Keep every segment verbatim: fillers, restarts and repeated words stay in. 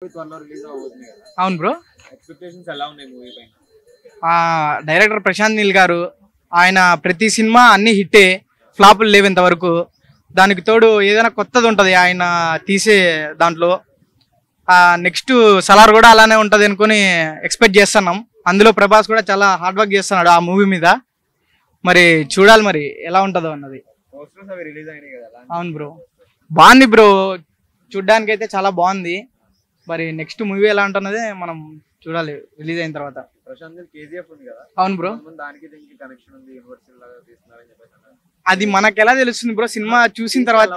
అవును bro. Expectations ఎలా ఉన్నాయి మూవీ పైన? డైరెక్టర్ ప్రశాంత్ నీల్ గారు ఆయన ప్రతి సినిమా అన్ని హిట్టే, ఫ్లాపులు లేవు ఇంతవరకు. దానికి తోడు ఏదైనా కొత్తది ఉంటుంది ఆయన తీసే దాంట్లో. నెక్స్ట్ సలార్ కూడా అలానే ఉంటుంది అనుకుని ఎక్స్పెక్ట్ చేస్తున్నాం. అందులో ప్రభాస్ కూడా చాలా హార్డ్ వర్క్ చేస్తున్నాడు ఆ మూవీ మీద. మరి చూడాలి మరి ఎలా ఉంటుందో అన్నది. అవును బ్రో, బాగుంది బ్రో, చూడ్డానికి అయితే చాలా బాగుంది. మరి నెక్స్ట్ మూవీ ఎలా ఉంటున్నది మనం చూడాలి రిలీజ్ అయిన తర్వాత. అవును బ్రో, అది మనకు ఎలా తెలుస్తుంది బ్రో, సినిమా చూసిన తర్వాత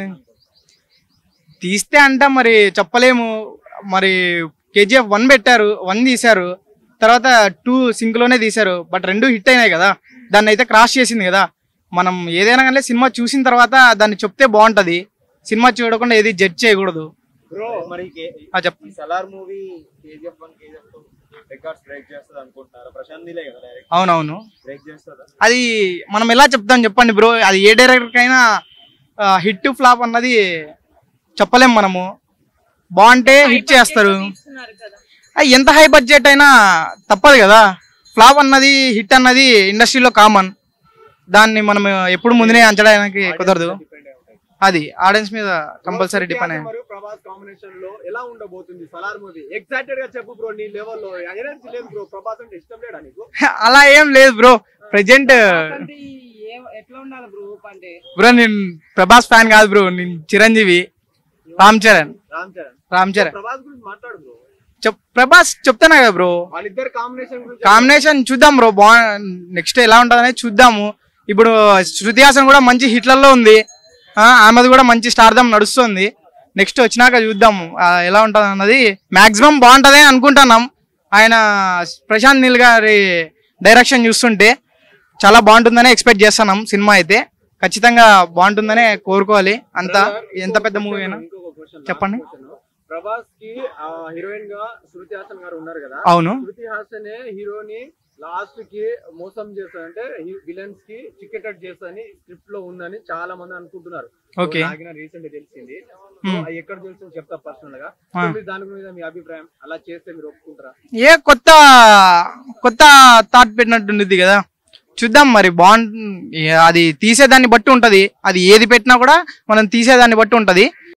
తీస్తే అంట మరి చెప్పలేము. మరి కేజీఎఫ్ వన్ పెట్టారు, వన్ తీశారు, తర్వాత టూ సింక్ లోనే తీశారు, బట్ రెండు హిట్ అయినాయి కదా, దాన్ని అయితే క్రాస్ చేసింది కదా. మనం ఏదైనా కానీ సినిమా చూసిన తర్వాత దాన్ని చెప్తే బాగుంటది, సినిమా చూడకుండా ఏది జడ్జ్ చేయకూడదు. అవునవును, అది మనం ఎలా చెప్తాం చెప్పండి బ్రో, అది ఏ డైరెక్టర్ కైనా హిట్ ఫ్లాప్ అన్నది చెప్పలేం మనము. బాగుంటే హిట్ చేస్తారు, ఎంత హై బడ్జెట్ అయినా తప్పదు కదా. ఫ్లాప్ అన్నది హిట్ అన్నది ఇండస్ట్రీలో కామన్, దాన్ని మనం ఎప్పుడు ముందునే అంచడానికి కుదరదు. అది ఆడియన్స్ మీద కంపల్సరీ డిపెండ్ అయ్యింది. అలా ఏం లేదు బ్రో, ప్రెజెంట్ బ్రో నేను ప్రభాస్ ఫ్యాన్ కాదు బ్రో, నేను చిరంజీవి, రామ్ చరణ్. రామ్ చరణ్ ప్రభాస్ చెప్తానా కదా బ్రో, కాంబినేషన్ చూద్దాం బ్రో, బా నెక్స్ట్ ఎలా ఉంటుంది అనేది చూద్దాము. ఇప్పుడు శృతి హాసన్ కూడా మంచి హిట్లలో ఉంది, ఆమెది కూడా మంచి స్టార్డమ్ నడుస్తుంది. నెక్స్ట్ వచ్చినాక చూద్దాము ఎలా ఉంటుంది అన్నది. మాక్సిమం బాగుంటుంది అనుకుంటున్నాం. ఆయన ప్రశాంత్ నీల్ గారి డైరెక్షన్ చూస్తుంటే చాలా బాగుంటుందనే ఎక్స్పెక్ట్ చేస్తున్నాం. సినిమా అయితే ఖచ్చితంగా బాగుంటుందనే కోరుకోవాలి. అంతా ఎంత పెద్ద మూవీ అయినా. చెప్పండి. ప్రభాస్ కి హీరోయిన్ గా శృతి హాసన్ గారు ఉన్నారు కదా. అవును, శృతి హాసన్ హీరోని లాస్ట్ కి మోసం చేస్తానంటే విలన్స్ కి చికెటెడ్ చేస్తాని స్క్రిప్ట్ లో ఉందని చాలా మంది అనుకుంటున్నారు. రీసెంట్ తెలిసింది, ఎక్కడ తెలిసింది చెప్తా పర్సనల్ గా. దాని మీద మీ అభిప్రాయం, అలా చేస్తే మీరు ఒప్పుకుంటారా? ఏ కొత్త కొత్త థాట్ పెట్టినట్టుంది కదా, చూద్దాం మరి. బాగుంటుంది, అది తీసేదాన్ని బట్టి ఉంటది, అది ఏది పెట్టినా కూడా మనం తీసేదాన్ని బట్టి ఉంటది.